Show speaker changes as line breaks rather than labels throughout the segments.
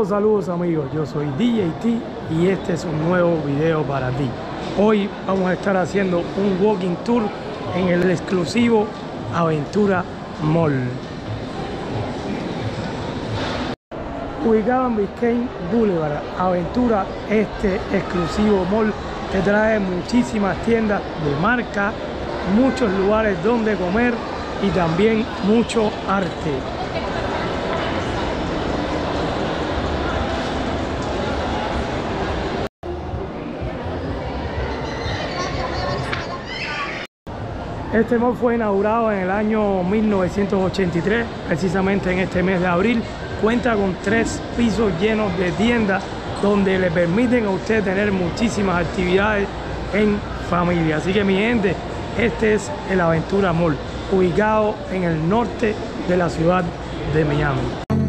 Saludos amigos, yo soy DJT y este es un nuevo video para ti. Hoy vamos a estar haciendo un walking tour en el exclusivo Aventura Mall. Ubicado en Biscayne Boulevard, Aventura, este exclusivo mall te trae muchísimas tiendas de marca, muchos lugares donde comer y también mucho arte. Este mall fue inaugurado en el año 1983, precisamente en este mes de abril. Cuenta con 3 pisos llenos de tiendas donde le permiten a usted tener muchísimas actividades en familia. Así que mi gente, este es el Aventura Mall, ubicado en el norte de la ciudad de Miami.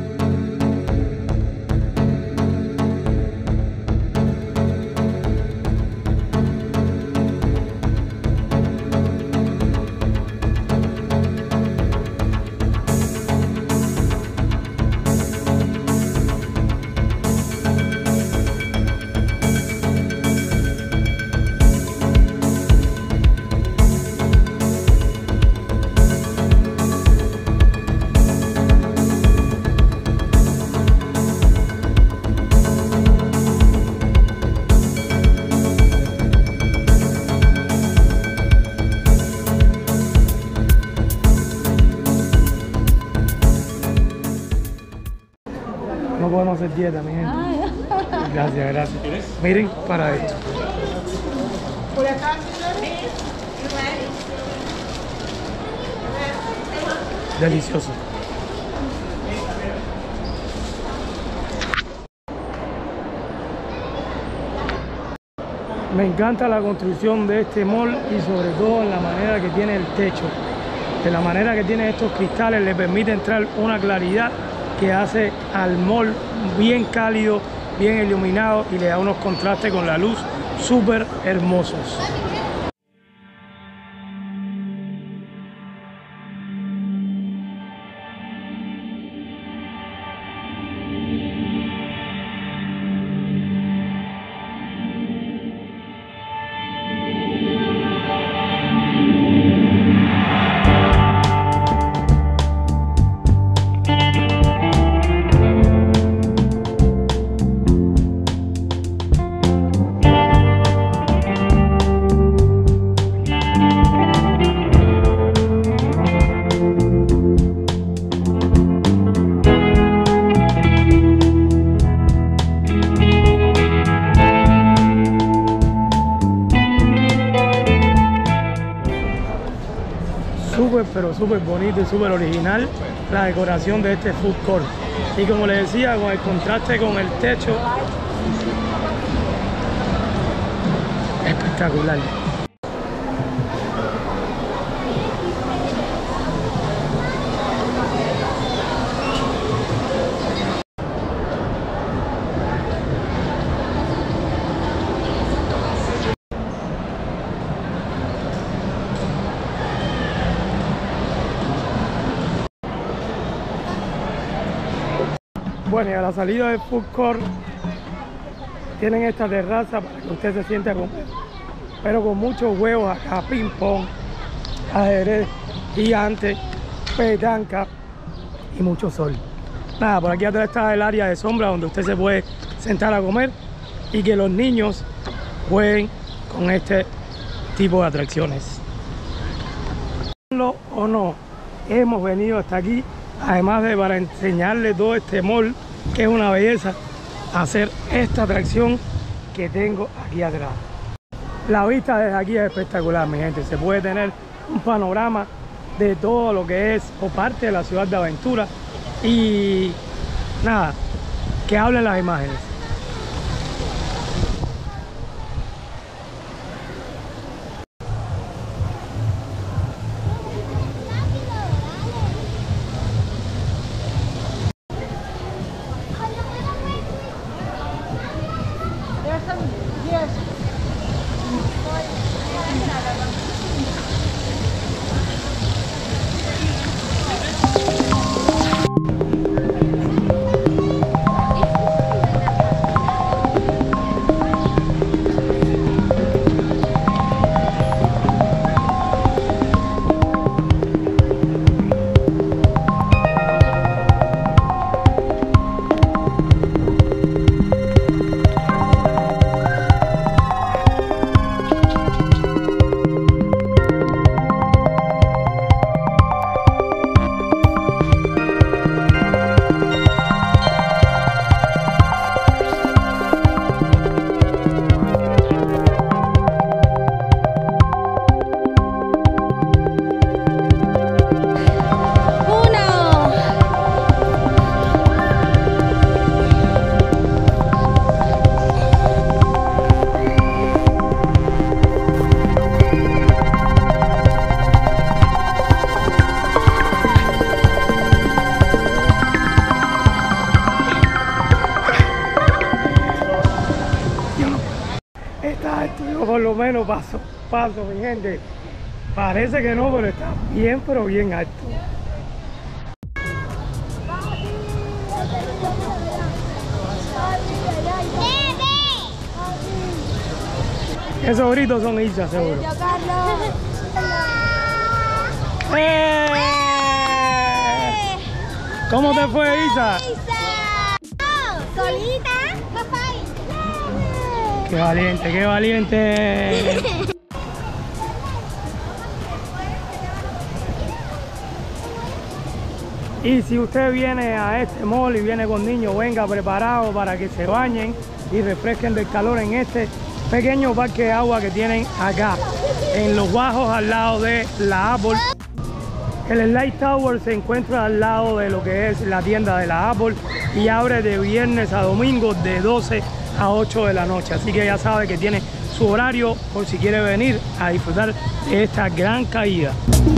No podemos hacer dieta, mi gente. Gracias, gracias. Miren para esto.
Por acá,
Delicioso. Me encanta la construcción de este mall y sobre todo la manera que tiene el techo. De la manera que tiene estos cristales le permite entrar una claridad que hace al mall bien cálido, bien iluminado y le da unos contrastes con la luz súper hermosos. Pero súper bonito y súper original la decoración de este food court. Y como les decía, con el contraste con el techo, espectacular. Bueno, y a la salida del food court tienen esta terraza para que usted se siente a comer, pero con muchos juegos acá, ping pong, ajedrez gigante, petanca y mucho sol. Nada, por aquí atrás está el área de sombra donde usted se puede sentar a comer y que los niños jueguen con este tipo de atracciones. O no, hemos venido hasta aquí, además de para enseñarles todo este mall, que es una belleza, hacer esta atracción que tengo aquí atrás. La vista desde aquí es espectacular, mi gente. Se puede tener un panorama de todo lo que es o parte de la ciudad de Aventura. Y nada, que hablen las imágenes. lo menos paso, mi gente. Parece que no, pero está bien, pero bien alto. Esos gritos son Isa, seguro. ¿Cómo te fue, Isa?
Solita, papá.
¡Qué valiente, qué valiente! Y si usted viene a este mall y viene con niños, venga preparado para que se bañen y refresquen del calor en este pequeño parque de agua que tienen acá, en Los Bajos, al lado de la Apple. El Light Tower se encuentra al lado de lo que es la tienda de la Apple y abre de viernes a domingo de 12 a 8 de la noche. Así que ya sabe que tiene su horario por si quiere venir a disfrutar de esta gran caída.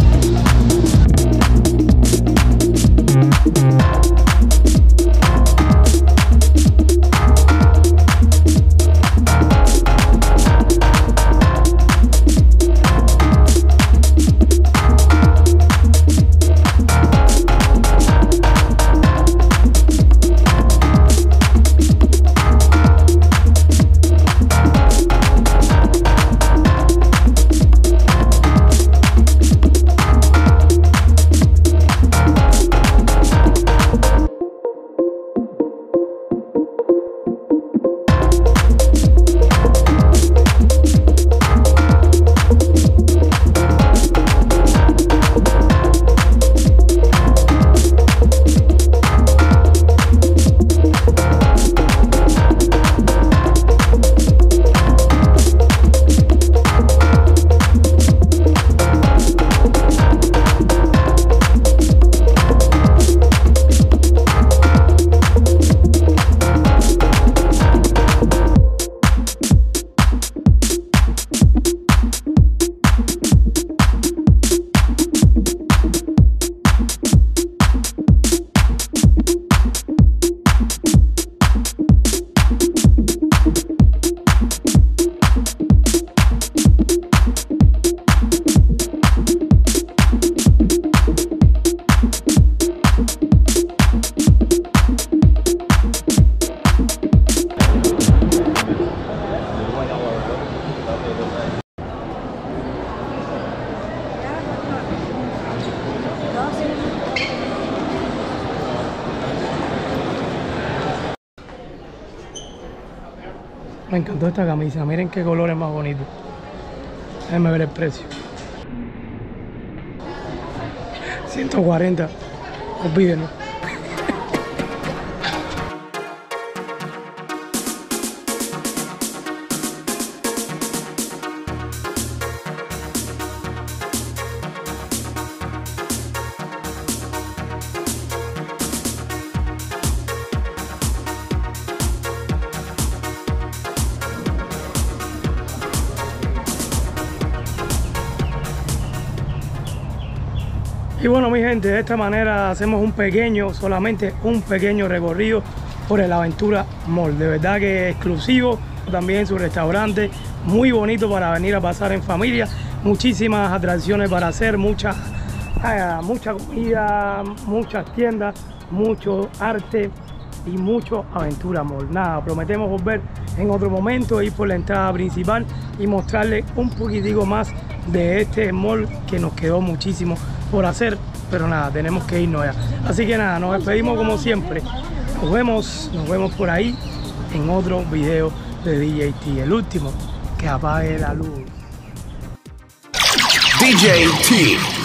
Me encantó esta camisa, miren qué colores más bonitos. Déjenme ver el precio. 140, olvídenlo. Y bueno, mi gente, de esta manera hacemos solamente un pequeño recorrido por el Aventura Mall. De verdad que es exclusivo, también su restaurante, muy bonito para venir a pasar en familia. Muchísimas atracciones para hacer, mucha comida, muchas tiendas, mucho arte y mucho Aventura Mall. Nada, prometemos volver en otro momento, ir por la entrada principal y mostrarles un poquitico más de este mall que nos quedó muchísimo por hacer, pero nada, tenemos que irnos ya. Así que nada, nos despedimos como siempre. Nos vemos por ahí en otro video de DJT, el último que apague la luz.
DJT.